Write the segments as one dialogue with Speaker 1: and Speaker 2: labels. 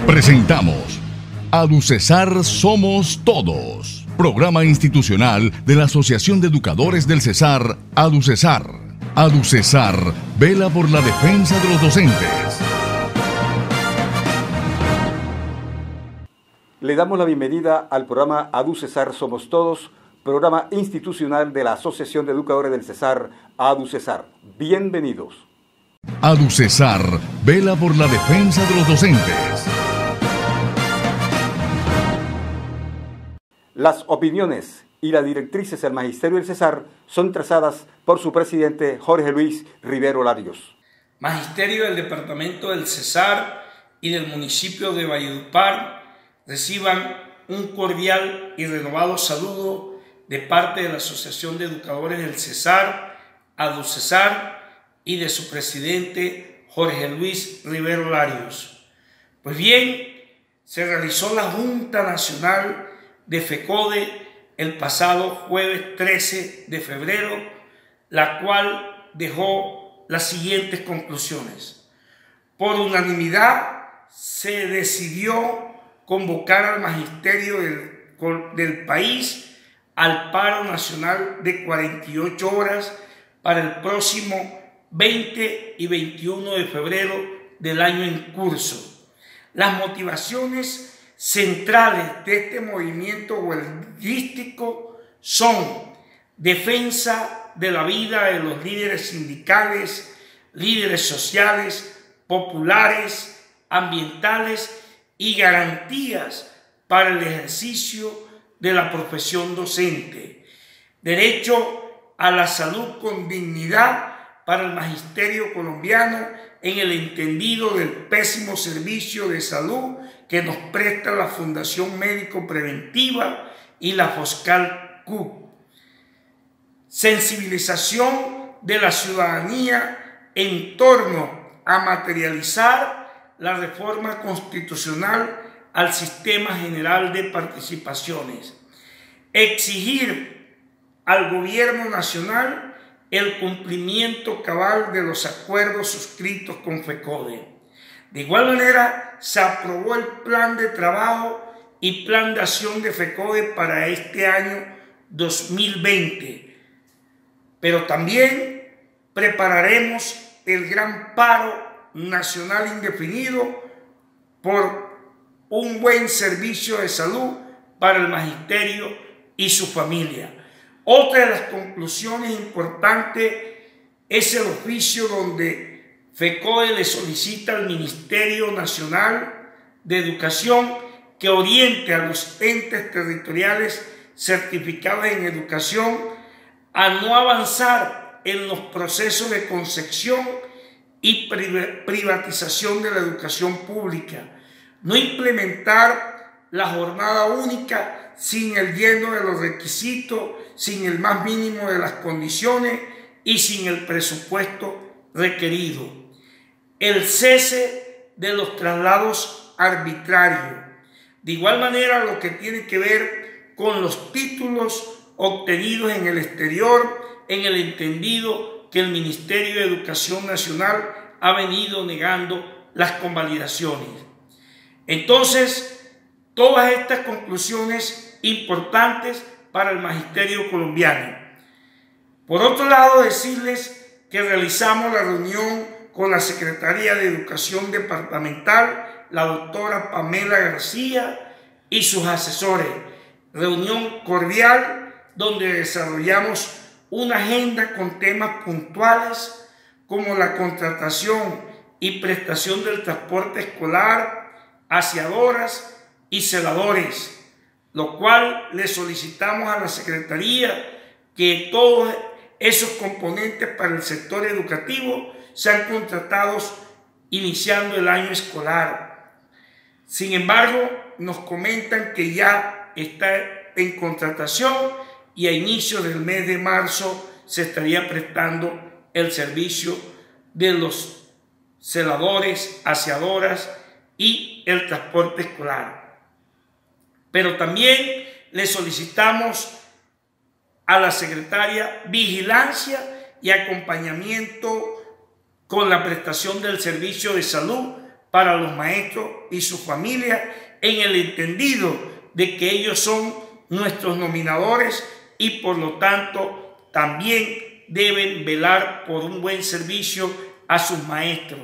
Speaker 1: Presentamos ADUCESAR Somos Todos, programa institucional de la Asociación de Educadores del Cesar, ADUCESAR. ADUCESAR vela por la defensa de los docentes.
Speaker 2: Le damos la bienvenida al programa ADUCESAR Somos Todos, programa institucional de la Asociación de Educadores del Cesar, ADUCESAR. Bienvenidos.
Speaker 1: ADUCESAR vela por la defensa de los docentes.
Speaker 2: Las opiniones y las directrices del Magisterio del Cesar son trazadas por su presidente Jorge Luis Rivero Larios.
Speaker 3: Magisterio del Departamento del Cesar y del municipio de Valledupar reciban un cordial y renovado saludo de parte de la Asociación de Educadores del Cesar, ADUCESAR, y de su presidente Jorge Luis Rivero Larios. Pues bien, se realizó la Junta Nacional de FECODE el pasado jueves 13 de febrero, la cual dejó las siguientes conclusiones. Por unanimidad se decidió convocar al magisterio del país al paro nacional de 48 horas para el próximo 20 y 21 de febrero del año en curso. Las motivaciones centrales de este movimiento huelguístico son defensa de la vida de los líderes sindicales, líderes sociales, populares, ambientales y garantías para el ejercicio de la profesión docente, derecho a la salud con dignidad para el magisterio colombiano en el entendido del pésimo servicio de salud que nos presta la Fundación Médico Preventiva y la Foscal CUP. Sensibilización de la ciudadanía en torno a materializar la reforma constitucional al sistema general de participaciones. Exigir al gobierno nacional el cumplimiento cabal de los acuerdos suscritos con FECODE. De igual manera, se aprobó el plan de trabajo y plan de acción de FECODE para este año 2020. Pero también prepararemos el gran paro nacional indefinido por un buen servicio de salud para el magisterio y su familia. Otra de las conclusiones importantes es el oficio donde FECODE le solicita al Ministerio Nacional de Educación que oriente a los entes territoriales certificados en educación a no avanzar en los procesos de concepción y privatización de la educación pública, no implementar la jornada única sin el lleno de los requisitos, sin el más mínimo de las condiciones y sin el presupuesto requerido. El cese de los traslados arbitrarios. De igual manera, lo que tiene que ver con los títulos obtenidos en el exterior, en el entendido que el Ministerio de Educación Nacional ha venido negando las convalidaciones. Entonces, todas estas conclusiones importantes para el magisterio colombiano. Por otro lado, decirles que realizamos la reunión con la Secretaría de Educación Departamental, la doctora Pamela García y sus asesores. Reunión cordial donde desarrollamos una agenda con temas puntuales como la contratación y prestación del transporte escolar, aseadoras y celadores, lo cual le solicitamos a la Secretaría que todos esos componentes para el sector educativo sean contratados iniciando el año escolar. Sin embargo, nos comentan que ya está en contratación y a inicios del mes de marzo se estaría prestando el servicio de los celadores, aseadoras y el transporte escolar. Pero también le solicitamos a la secretaria vigilancia y acompañamiento con la prestación del servicio de salud para los maestros y sus familias, en el entendido de que ellos son nuestros nominadores y por lo tanto también deben velar por un buen servicio a sus maestros.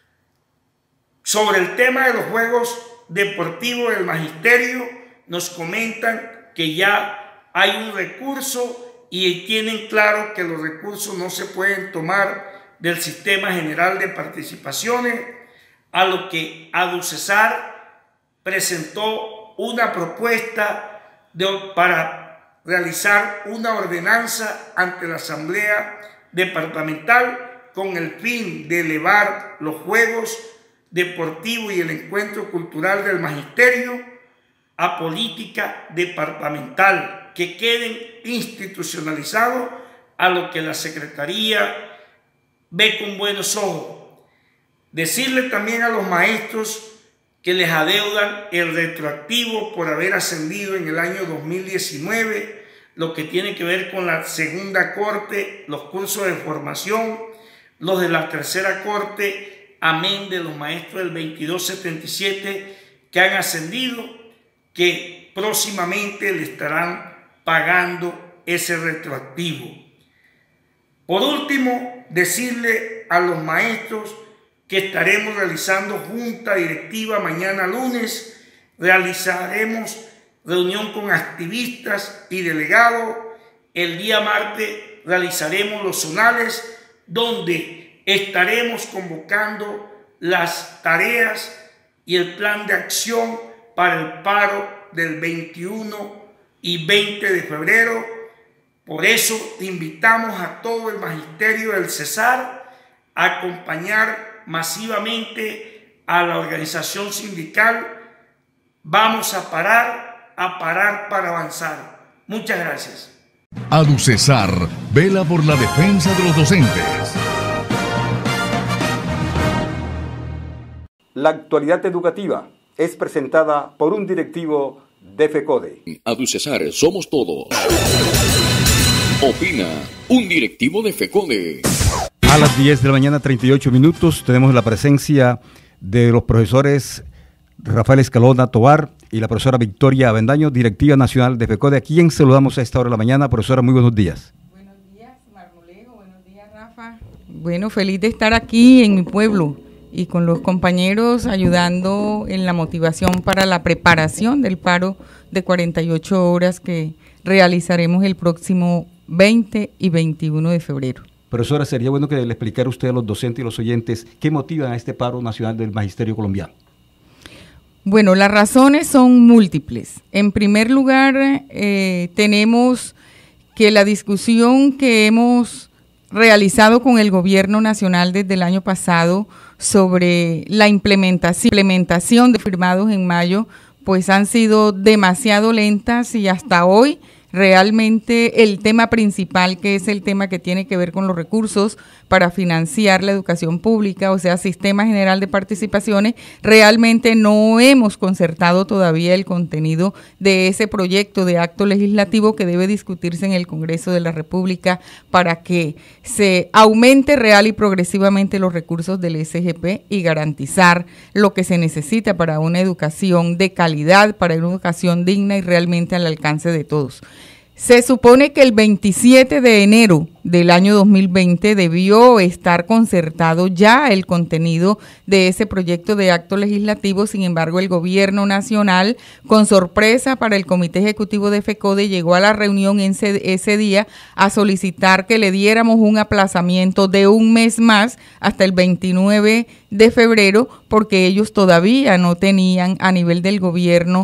Speaker 3: Sobre el tema de los juegos deportivos del magisterio, nos comentan que ya hay un recurso y tienen claro que los recursos no se pueden tomar del Sistema General de Participaciones, a lo que ADUCESAR presentó una propuesta para realizar una ordenanza ante la Asamblea Departamental con el fin de elevar los juegos deportivos y el encuentro cultural del magisterio a política departamental, que queden institucionalizados, a lo que la Secretaría ve con buenos ojos. Decirle también a los maestros que les adeudan el retroactivo por haber ascendido en el año 2019, lo que tiene que ver con la segunda corte, los cursos de formación, los de la tercera corte, amén de los maestros del 2277 que han ascendido, que próximamente le estarán pagando ese retroactivo. Por último, decirle a los maestros que estaremos realizando junta directiva mañana lunes, realizaremos reunión con activistas y delegados. El día martes realizaremos los zonales, donde estaremos convocando las tareas y el plan de acción para el paro del 21 y 20 de febrero. Por eso invitamos a todo el magisterio del Cesar a acompañar masivamente a la organización sindical. Vamos a parar para avanzar. Muchas gracias.
Speaker 1: ADUCESAR vela por la defensa de los docentes.
Speaker 2: La actualidad educativa es presentada por un directivo de FECODE.
Speaker 4: ADUCESAR, somos todos. Opina un directivo de FECODE.
Speaker 5: A las 10 de la mañana, 38 minutos, tenemos la presencia de los profesores Rafael Escalona Tobar y la profesora Victoria Avendaño, directiva nacional de FECODE, a quien saludamos a esta hora de la mañana. Profesora, muy buenos días.
Speaker 6: Buenos días, Marmolejo, buenos días, Rafa. Bueno, feliz de estar aquí en mi pueblo y con los compañeros ayudando en la motivación para la preparación del paro de 48 horas que realizaremos el próximo 20 y 21 de febrero.
Speaker 5: Profesora, sería bueno que le explicara usted a los docentes y los oyentes qué motivan a este paro nacional del magisterio colombiano.
Speaker 6: Bueno, las razones son múltiples. En primer lugar, tenemos que la discusión que hemos realizado con el gobierno nacional desde el año pasado sobre la implementación de firmados en mayo, pues han sido demasiado lentas y hasta hoy realmente el tema principal, que es el tema que tiene que ver con los recursos para financiar la educación pública, o sea, Sistema General de Participaciones, realmente no hemos concertado todavía el contenido de ese proyecto de acto legislativo que debe discutirse en el Congreso de la República para que se aumente real y progresivamente los recursos del SGP y garantizar lo que se necesita para una educación de calidad, para una educación digna y realmente al alcance de todos. Se supone que el 27 de enero del año 2020 debió estar concertado ya el contenido de ese proyecto de acto legislativo. Sin embargo, el gobierno nacional, con sorpresa para el Comité Ejecutivo de FECODE, llegó a la reunión ese día a solicitar que le diéramos un aplazamiento de un mes más hasta el 29 de febrero, porque ellos todavía no tenían a nivel del gobierno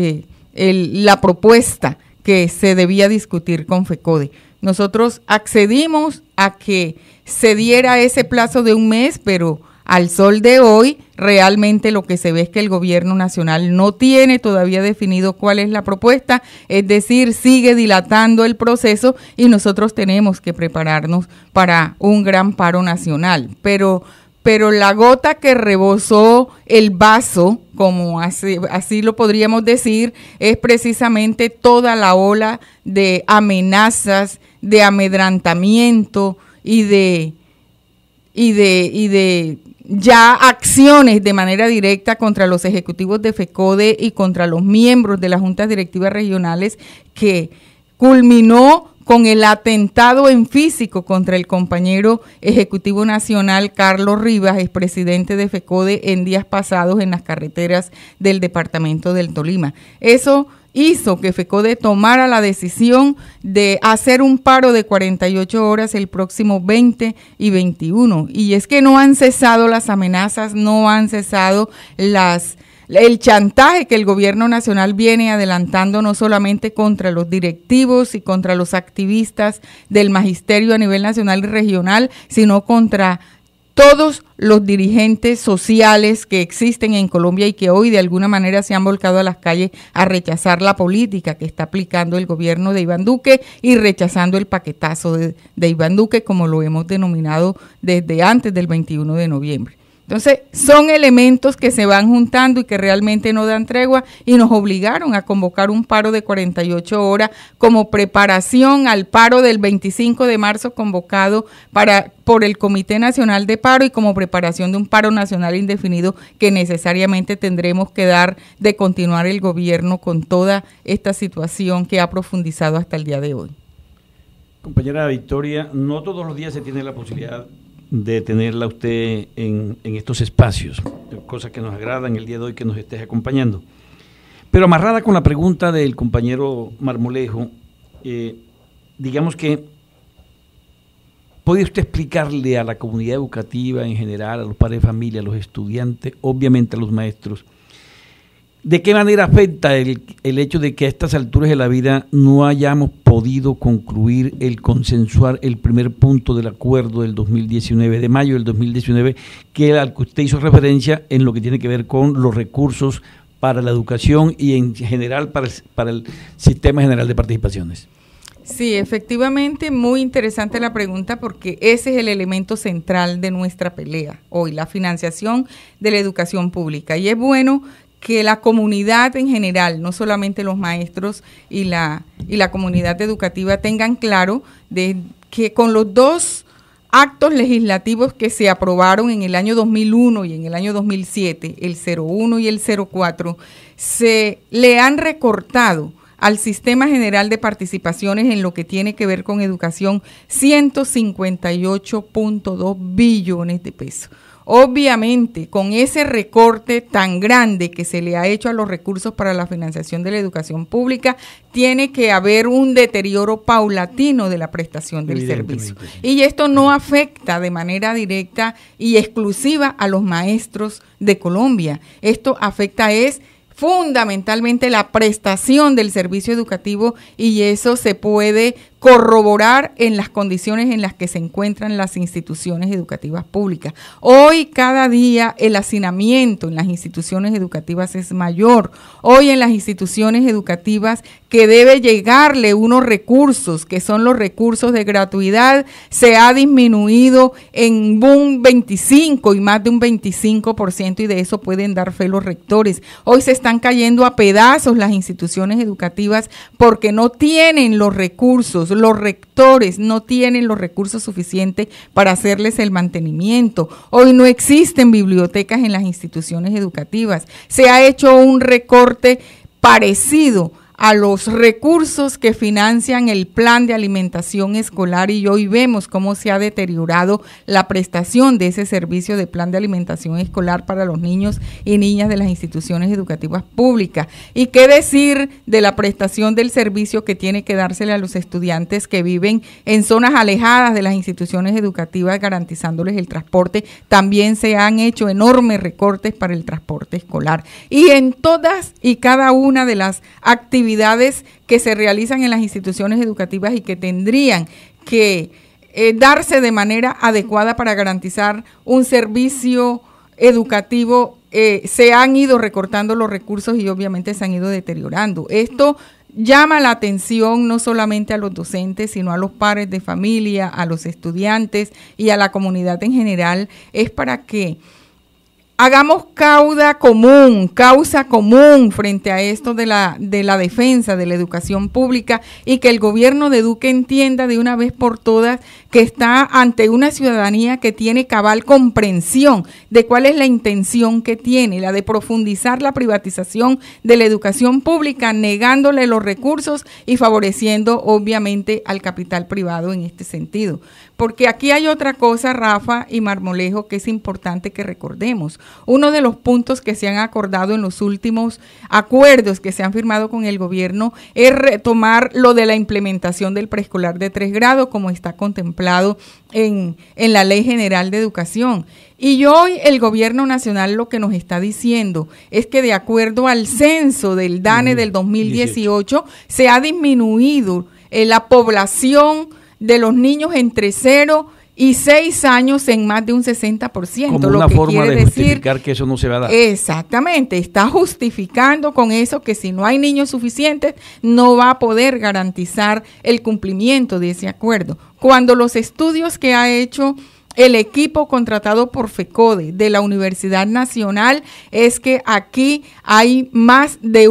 Speaker 6: la propuesta que se debía discutir con FECODE. Nosotros accedimos a que se diera ese plazo de un mes, pero al sol de hoy realmente lo que se ve es que el gobierno nacional no tiene todavía definido cuál es la propuesta, es decir, sigue dilatando el proceso y nosotros tenemos que prepararnos para un gran paro nacional. Pero la gota que rebosó el vaso, como así lo podríamos decir, es precisamente toda la ola de amenazas, de amedrantamiento y de ya acciones de manera directa contra los ejecutivos de FECODE y contra los miembros de las juntas directivas regionales, que culminó con el atentado en físico contra el compañero ejecutivo nacional Carlos Rivas, expresidente de FECODE, en días pasados en las carreteras del departamento del Tolima. Eso hizo que FECODE tomara la decisión de hacer un paro de 48 horas el próximo 20 y 21. Y es que no han cesado las amenazas, no han cesado el chantaje que el gobierno nacional viene adelantando, no solamente contra los directivos y contra los activistas del magisterio a nivel nacional y regional, sino contra todos los dirigentes sociales que existen en Colombia y que hoy de alguna manera se han volcado a las calles a rechazar la política que está aplicando el gobierno de Iván Duque y rechazando el paquetazo de Iván Duque, como lo hemos denominado desde antes del 21 de noviembre. Entonces, son elementos que se van juntando y que realmente no dan tregua y nos obligaron a convocar un paro de 48 horas como preparación al paro del 25 de marzo convocado por el Comité Nacional de Paro y como preparación de un paro nacional indefinido que necesariamente tendremos que dar de continuar el gobierno con toda esta situación que ha profundizado hasta el día de hoy.
Speaker 7: Compañera Victoria, no todos los días se tiene la posibilidad de tenerla usted en estos espacios, cosas que nos agradan el día de hoy que nos estés acompañando. Pero amarrada con la pregunta del compañero Marmolejo, digamos que, ¿puede usted explicarle a la comunidad educativa en general, a los padres de familia, a los estudiantes, obviamente a los maestros, de qué manera afecta el hecho de que a estas alturas de la vida no hayamos podido concluir el consensuar el primer punto del acuerdo del 2019, de mayo del 2019, al que usted hizo referencia en lo que tiene que ver con los recursos para la educación y en general para el sistema general de participaciones?
Speaker 6: Sí, efectivamente, muy interesante la pregunta porque ese es el elemento central de nuestra pelea hoy, la financiación de la educación pública. Y es bueno que la comunidad en general, no solamente los maestros y la comunidad educativa tengan claro de que con los dos actos legislativos que se aprobaron en el año 2001 y en el año 2007, el 01 y el 04, se le han recortado al Sistema General de Participaciones en lo que tiene que ver con educación 158.2 billones de pesos. Obviamente, con ese recorte tan grande que se le ha hecho a los recursos para la financiación de la educación pública, tiene que haber un deterioro paulatino de la prestación del servicio. Y esto no afecta de manera directa y exclusiva a los maestros de Colombia. Esto afecta fundamentalmente la prestación del servicio educativo y eso se puede corroborar en las condiciones en las que se encuentran las instituciones educativas públicas. Hoy, cada día, el hacinamiento en las instituciones educativas es mayor. Hoy en las instituciones educativas que debe llegarle unos recursos, que son los recursos de gratuidad, se ha disminuido en un 25 y más de un 25% y de eso pueden dar fe los rectores. Hoy se están cayendo a pedazos las instituciones educativas porque no tienen los recursos. Los rectores no tienen los recursos suficientes para hacerles el mantenimiento. Hoy no existen bibliotecas en las instituciones educativas. Se ha hecho un recorte parecido a los recursos que financian el plan de alimentación escolar y hoy vemos cómo se ha deteriorado la prestación de ese servicio de plan de alimentación escolar para los niños y niñas de las instituciones educativas públicas. Y qué decir de la prestación del servicio que tiene que dársele a los estudiantes que viven en zonas alejadas de las instituciones educativas, garantizándoles el transporte. También se han hecho enormes recortes para el transporte escolar. Y en todas y cada una de las actividades que se realizan en las instituciones educativas y que tendrían que darse de manera adecuada para garantizar un servicio educativo, se han ido recortando los recursos y obviamente se han ido deteriorando. Esto llama la atención no solamente a los docentes, sino a los padres de familia, a los estudiantes y a la comunidad en general. Es para que hagamos causa común frente a esto de la defensa de la educación pública y que el gobierno de Duque entienda de una vez por todas que está ante una ciudadanía que tiene cabal comprensión de cuál es la intención que tiene, la de profundizar la privatización de la educación pública, negándole los recursos y favoreciendo obviamente al capital privado en este sentido. Porque aquí hay otra cosa, Rafa y Marmolejo, que es importante que recordemos. Uno de los puntos que se han acordado en los últimos acuerdos que se han firmado con el gobierno es retomar lo de la implementación del preescolar de 3 grados, como está contemplado en la Ley General de Educación. Y hoy el gobierno nacional lo que nos está diciendo es que de acuerdo al censo del DANE del 2018, se ha disminuido la población de los niños entre 0 y 6 años en más de un 60%.
Speaker 7: Como una forma de justificar que eso no se va a dar.
Speaker 6: Exactamente, está justificando con eso que si no hay niños suficientes no va a poder garantizar el cumplimiento de ese acuerdo. Cuando los estudios que ha hecho el equipo contratado por FECODE de la Universidad Nacional es que aquí hay más de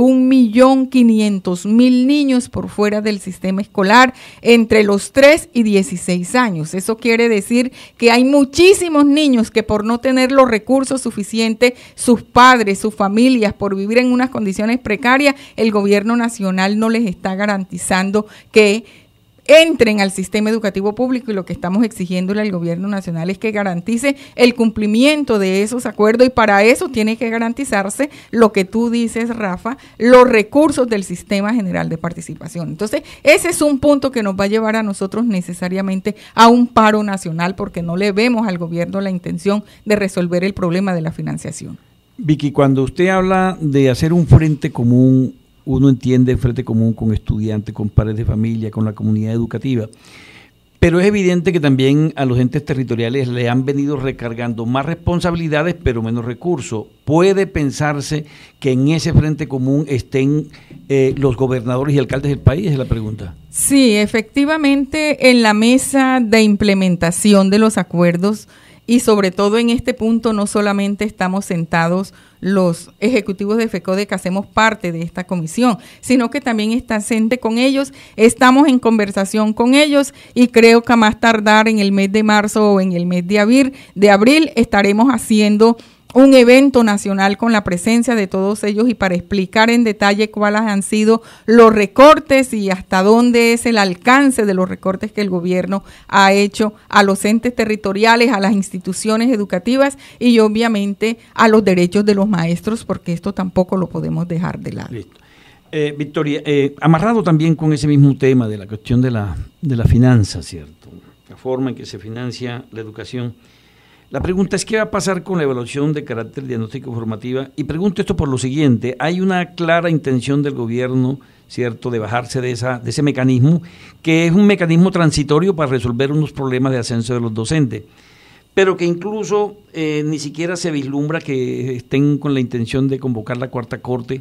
Speaker 6: 1.500.000 niños por fuera del sistema escolar entre los 3 y 16 años. Eso quiere decir que hay muchísimos niños que por no tener los recursos suficientes, sus padres, sus familias, por vivir en unas condiciones precarias, el gobierno nacional no les está garantizando que entren al sistema educativo público, y lo que estamos exigiéndole al gobierno nacional es que garantice el cumplimiento de esos acuerdos, y para eso tiene que garantizarse lo que tú dices, Rafa, los recursos del Sistema General de Participación. Entonces, ese es un punto que nos va a llevar a nosotros necesariamente a un paro nacional, porque no le vemos al gobierno la intención de resolver el problema de la financiación.
Speaker 7: Vicky, cuando usted habla de hacer un frente común, uno entiende frente común con estudiantes, con padres de familia, con la comunidad educativa, pero es evidente que también a los entes territoriales le han venido recargando más responsabilidades, pero menos recursos. ¿Puede pensarse que en ese frente común estén los gobernadores y alcaldes del país? Es la pregunta.
Speaker 6: Sí, efectivamente, en la mesa de implementación de los acuerdos, y sobre todo en este punto no solamente estamos sentados los ejecutivos de FECODE que hacemos parte de esta comisión, sino que también está presente con ellos, estamos en conversación con ellos, y creo que a más tardar en el mes de marzo o en el mes de abril estaremos haciendo un evento nacional con la presencia de todos ellos y para explicar en detalle cuáles han sido los recortes y hasta dónde es el alcance de los recortes que el gobierno ha hecho a los entes territoriales, a las instituciones educativas y obviamente a los derechos de los maestros, porque esto tampoco lo podemos dejar de lado.
Speaker 7: Listo. Victoria, amarrado también con ese mismo tema de la cuestión de la finanza, ¿cierto? La forma en que se financia la educación. La pregunta es, ¿qué va a pasar con la evaluación de carácter diagnóstico formativa? Y pregunto esto por lo siguiente: hay una clara intención del gobierno, ¿cierto?, de bajarse de ese mecanismo, que es un mecanismo transitorio para resolver unos problemas de ascenso de los docentes, pero que incluso ni siquiera se vislumbra que estén con la intención de convocar la cuarta corte.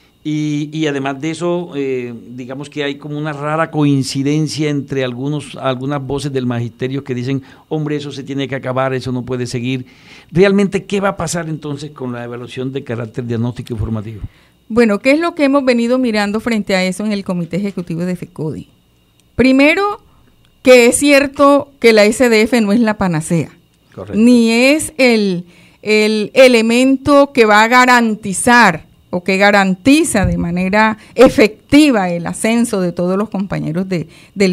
Speaker 7: Y además de eso, digamos que hay como una rara coincidencia entre algunas voces del magisterio que dicen, hombre, eso se tiene que acabar, eso no puede seguir. Realmente, ¿qué va a pasar entonces con la evaluación de carácter diagnóstico y formativo?
Speaker 6: Bueno, ¿qué es lo que hemos venido mirando frente a eso en el Comité Ejecutivo de FECODE? Primero, que es cierto que la SDF no es la panacea. Correcto. Ni es el elemento que va a garantizar o que garantiza de manera efectiva el ascenso de todos los compañeros del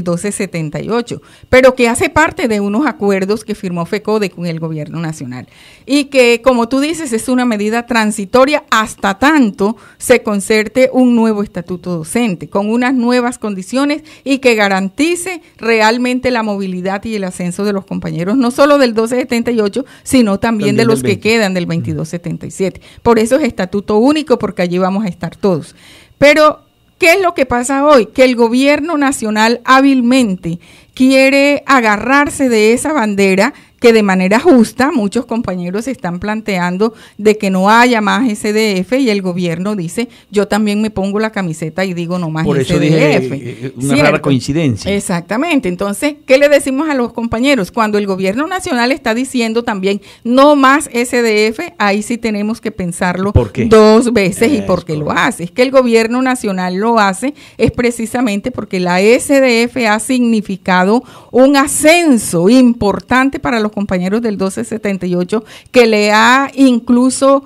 Speaker 6: 1278, pero que hace parte de unos acuerdos que firmó FECODE con el gobierno nacional y que, como tú dices, es una medida transitoria hasta tanto se concerte un nuevo estatuto docente con unas nuevas condiciones y que garantice realmente la movilidad y el ascenso de los compañeros, no solo del 1278, sino también de los que quedan del 2277. Por eso es estatuto único, porque allí vamos a estar todos. Pero, ¿qué es lo que pasa hoy? Que el gobierno nacional hábilmente quiere agarrarse de esa bandera que de manera justa muchos compañeros están planteando de que no haya más SDF y el gobierno dice, yo también me pongo la camiseta y digo no más
Speaker 7: por
Speaker 6: SDF.
Speaker 7: Eso dije, una rara coincidencia.
Speaker 6: Exactamente. Entonces, ¿qué le decimos a los compañeros? Cuando el gobierno nacional está diciendo también no más SDF, ahí sí tenemos que pensarlo dos veces. ¿Y por qué lo hace? Es que el gobierno nacional lo hace es precisamente porque la SDF ha significado un ascenso importante para los compañeros del 1278 que le ha incluso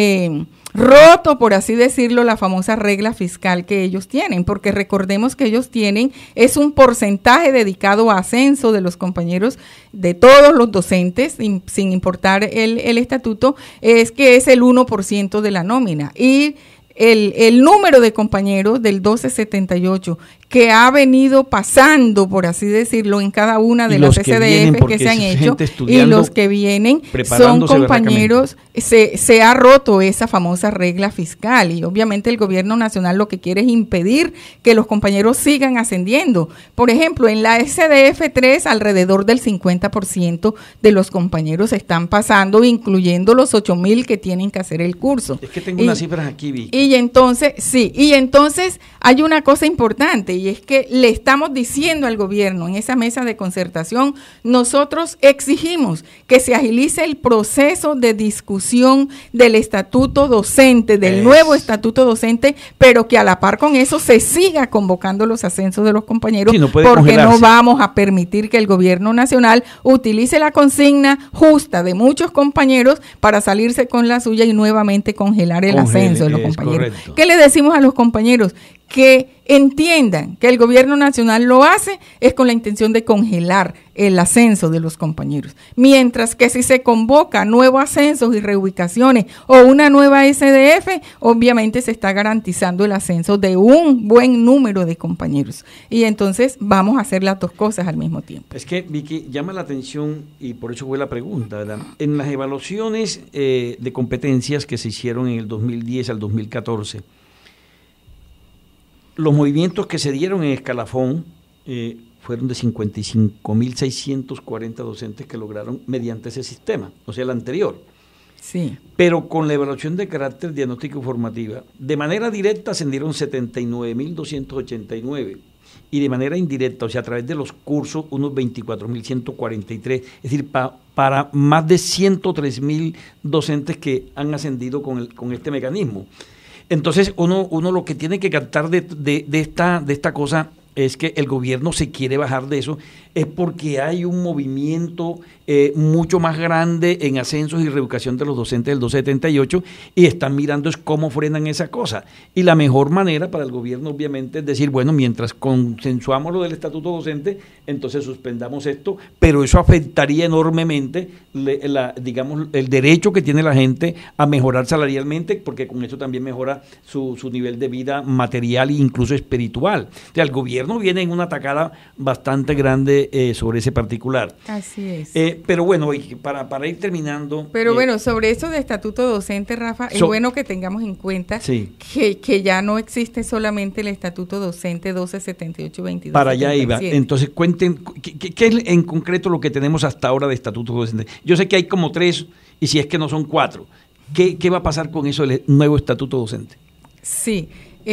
Speaker 6: roto, por así decirlo, la famosa regla fiscal que ellos tienen, porque recordemos que ellos tienen, es un porcentaje dedicado a ascenso de los compañeros, de todos los docentes, sin importar el estatuto, es que es el 1% de la nómina. Y el número de compañeros del 1278 que ha venido pasando, por así decirlo, en cada una de las SDF que se han hecho, y los que vienen son compañeros, se ha roto esa famosa regla fiscal, y obviamente el gobierno nacional lo que quiere es impedir que los compañeros sigan ascendiendo. Por ejemplo, en la SDF 3, alrededor del 50% de los compañeros están pasando, incluyendo los 8,000 que tienen que hacer el curso.
Speaker 7: Es que tengo unas cifras aquí, Vicky.
Speaker 6: Y entonces hay una cosa importante, y es que le estamos diciendo al gobierno en esa mesa de concertación, nosotros exigimos que se agilice el proceso de discusión del estatuto docente, del nuevo estatuto docente, pero que a la par con eso se siga convocando los ascensos de los compañeros, porque no vamos a permitir que el gobierno nacional utilice la consigna justa de muchos compañeros para salirse con la suya y nuevamente congelar el ascenso de los compañeros. Correcto. ¿Qué le decimos a los compañeros? Que entiendan que el gobierno nacional lo hace es con la intención de congelar el ascenso de los compañeros, mientras que si se convoca nuevos ascensos y reubicaciones o una nueva SDF, obviamente se está garantizando el ascenso de un buen número de compañeros, y entonces vamos a hacer las dos cosas al mismo tiempo.
Speaker 7: Es que, Vicky, llama la atención, y por eso fue la pregunta, ¿verdad? En las evaluaciones de competencias que se hicieron en el 2010 al 2014, los movimientos que se dieron en escalafón fueron de 55.640 docentes que lograron mediante ese sistema, o sea, el anterior.
Speaker 6: Sí.
Speaker 7: Pero con la evaluación de carácter diagnóstico formativa, de manera directa ascendieron 79.289 y de manera indirecta, o sea, a través de los cursos, unos 24.143, es decir, para más de 103.000 docentes que han ascendido con este mecanismo. Entonces, uno lo que tiene que captar de esta cosa es que el gobierno se quiere bajar de eso, es porque hay un movimiento mucho más grande en ascensos y reeducación de los docentes del 278, y están mirando es cómo frenan esa cosa. Y la mejor manera para el gobierno, obviamente, es decir, bueno, mientras consensuamos lo del estatuto docente, entonces suspendamos esto, pero eso afectaría enormemente digamos, el derecho que tiene la gente a mejorar salarialmente, porque con eso también mejora su nivel de vida material e incluso espiritual. O sea, el gobierno viene en una atacada bastante grande sobre ese particular.
Speaker 6: Así es.
Speaker 7: Pero bueno, para ir terminando...
Speaker 6: Pero bueno, sobre eso de estatuto docente, Rafa, es bueno que tengamos en cuenta que ya no existe solamente el estatuto docente 1278-22.
Speaker 7: Para allá iba. Entonces, cuenten, ¿qué es en concreto lo que tenemos hasta ahora de estatuto docente? Yo sé que hay como 3, y si es que no son 4. ¿Qué va a pasar con eso del nuevo estatuto docente?
Speaker 6: Sí.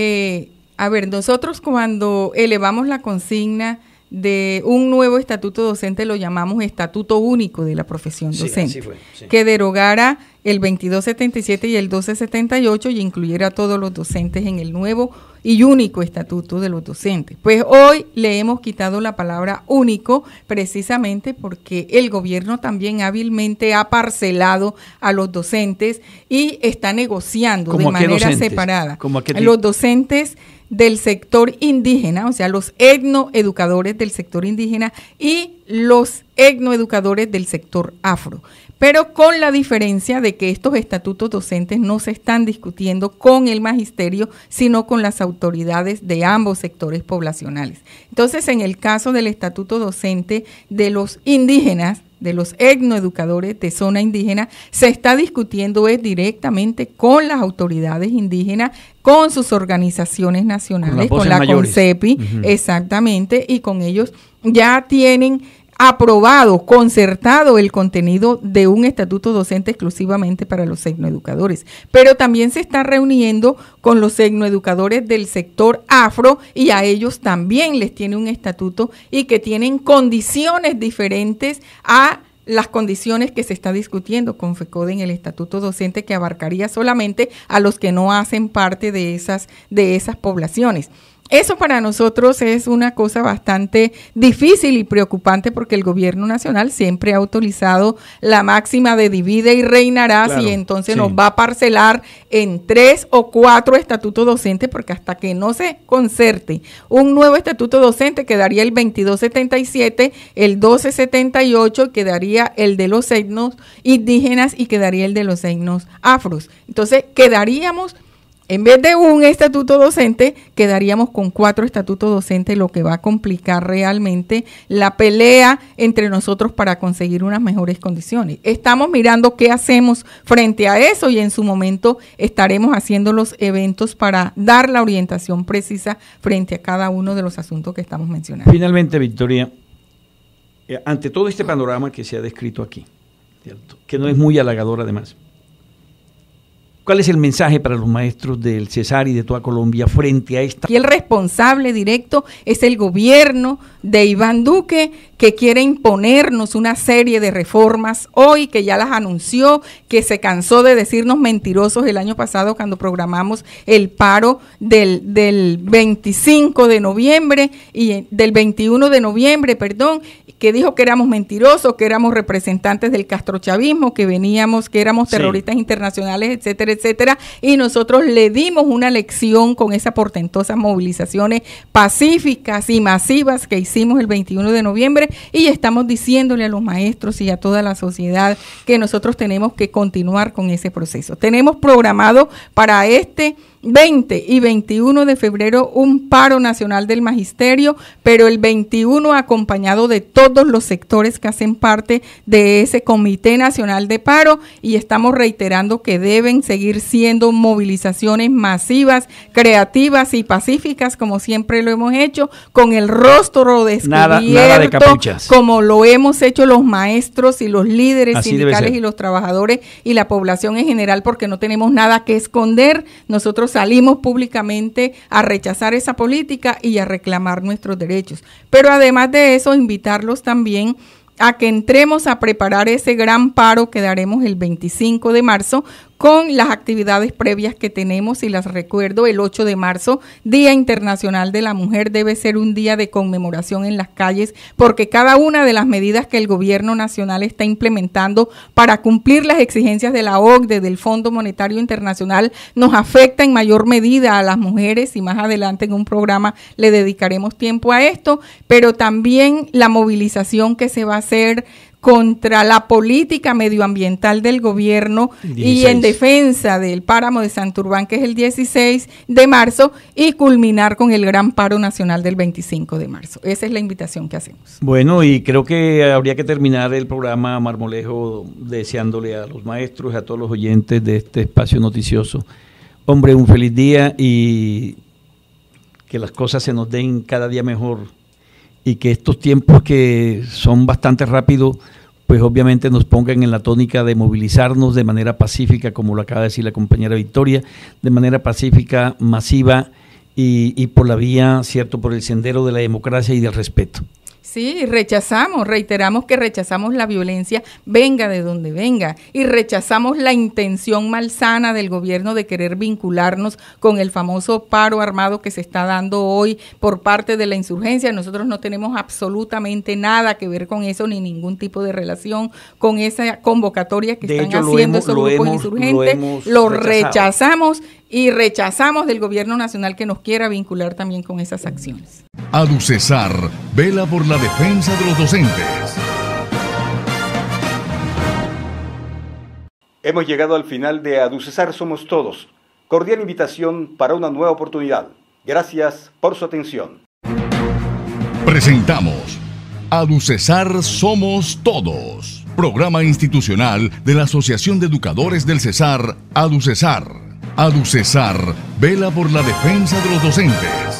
Speaker 6: A ver, nosotros cuando elevamos la consigna de un nuevo estatuto docente, lo llamamos Estatuto Único de la Profesión Docente, que derogara el 2277 y el 1278 y incluyera a todos los docentes en el nuevo y único estatuto de los docentes. Pues hoy le hemos quitado la palabra único precisamente porque el gobierno también hábilmente ha parcelado a los docentes y está negociando de manera separada. Los docentes del sector indígena, o sea, los etnoeducadores del sector indígena y los etnoeducadores del sector afro, pero con la diferencia de que estos estatutos docentes no se están discutiendo con el magisterio, sino con las autoridades de ambos sectores poblacionales. Entonces, en el caso del estatuto docente de los indígenas, de los etnoeducadores de zona indígena, se está discutiendo directamente con las autoridades indígenas, con sus organizaciones nacionales, con la CONCEPI, exactamente, y con ellos ya tienen aprobado, concertado el contenido de un estatuto docente exclusivamente para los etnoeducadores, pero también se está reuniendo con los etnoeducadores del sector afro y a ellos también les tiene un estatuto y que tienen condiciones diferentes a las condiciones que se está discutiendo con FECODE en el estatuto docente, que abarcaría solamente a los que no hacen parte de esas poblaciones. Eso para nosotros es una cosa bastante difícil y preocupante porque el gobierno nacional siempre ha utilizado la máxima de divide y reinarás, claro, y entonces nos va a parcelar en 3 o 4 estatutos docentes, porque hasta que no se concerte un nuevo estatuto docente quedaría el 2277, el 1278, quedaría el de los etnos indígenas y quedaría el de los etnos afros. Entonces quedaríamos, en vez de un estatuto docente, quedaríamos con 4 estatutos docentes, lo que va a complicar realmente la pelea entre nosotros para conseguir unas mejores condiciones. Estamos mirando qué hacemos frente a eso y en su momento estaremos haciendo los eventos para dar la orientación precisa frente a cada uno de los asuntos que estamos mencionando.
Speaker 7: Finalmente, Victoria, ante todo este panorama que se ha descrito aquí, ¿cierto?, que no es muy halagador además, ¿cuál es el mensaje para los maestros del Cesar y de toda Colombia frente a esta?
Speaker 6: Y el responsable directo es el gobierno de Iván Duque, que quiere imponernos una serie de reformas hoy, que ya las anunció, que se cansó de decirnos mentirosos el año pasado cuando programamos el paro del 25 de noviembre y del 21 de noviembre, que dijo que éramos mentirosos, que éramos representantes del castrochavismo, que veníamos, que éramos terroristas internacionales, etcétera, etcétera, y nosotros le dimos una lección con esas portentosas movilizaciones pacíficas y masivas que hicimos el 21 de noviembre, y estamos diciéndole a los maestros y a toda la sociedad que nosotros tenemos que continuar con ese proceso. Tenemos programado para este 20 y 21 de febrero un paro nacional del magisterio, pero el 21 acompañado de todos los sectores que hacen parte de ese Comité Nacional de Paro, y estamos reiterando que deben seguir siendo movilizaciones masivas, creativas y pacíficas, como siempre lo hemos hecho, con el rostro descubierto, nada de capuchas, como lo hemos hecho los maestros y los líderes así sindicales y los trabajadores y la población en general, porque no tenemos nada que esconder. Nosotros salimos públicamente a rechazar esa política y a reclamar nuestros derechos. Pero además de eso, invitarlos también a que entremos a preparar ese gran paro que daremos el 25 de marzo con las actividades previas que tenemos, y las recuerdo: el 8 de marzo, Día Internacional de la Mujer, debe ser un día de conmemoración en las calles, porque cada una de las medidas que el gobierno nacional está implementando para cumplir las exigencias de la OCDE, del Fondo Monetario Internacional, nos afecta en mayor medida a las mujeres, y más adelante en un programa le dedicaremos tiempo a esto, pero también la movilización que se va a hacer contra la política medioambiental del gobierno y en defensa del páramo de Santurbán, que es el 16 de marzo, y culminar con el gran paro nacional del 25 de marzo. Esa es la invitación que hacemos.
Speaker 7: Bueno, y creo que habría que terminar el programa, Marmolejo, deseándole a los maestros, a todos los oyentes de este espacio noticioso, hombre, un feliz día, y que las cosas se nos den cada día mejor, y que estos tiempos que son bastante rápidos, pues obviamente nos pongan en la tónica de movilizarnos de manera pacífica, como lo acaba de decir la compañera Victoria, de manera pacífica, masiva y por la vía, cierto, por el sendero de la democracia y del respeto.
Speaker 6: Sí, reiteramos que rechazamos la violencia, venga de donde venga, y rechazamos la intención malsana del gobierno de querer vincularnos con el famoso paro armado que se está dando hoy por parte de la insurgencia. Nosotros no tenemos absolutamente nada que ver con eso, ni ningún tipo de relación con esa convocatoria que están haciendo esos grupos insurgentes. Lo rechazamos, y rechazamos del gobierno nacional que nos quiera vincular también con esas acciones.
Speaker 1: ADUCESAR vela por la defensa de los docentes.
Speaker 2: Hemos llegado al final de ADUCESAR Somos Todos. Cordial invitación para una nueva oportunidad. Gracias por su atención.
Speaker 1: Presentamos ADUCESAR Somos Todos, programa institucional de la Asociación de Educadores del Cesar, ADUCESAR. ADUCESAR vela por la defensa de los docentes.